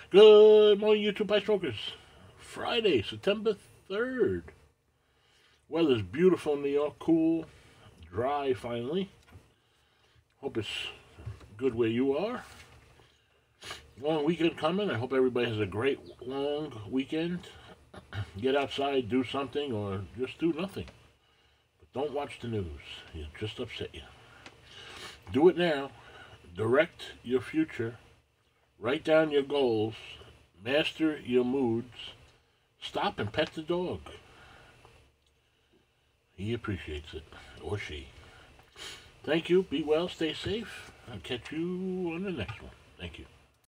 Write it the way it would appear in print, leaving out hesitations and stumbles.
Good morning, YouTube Bike Smokers. Friday, September 3rd. Weather's beautiful in New York, cool, dry finally. Hope it's good where you are. Long weekend coming. I hope everybody has a great long weekend. Get outside, do something, or just do nothing. But don't watch the news. It'll just upset you. Do it now. Direct your future. Write down your goals. Master your moods. Stop and pet the dog. He appreciates it. Or she. Thank you. Be well. Stay safe. I'll catch you on the next one. Thank you.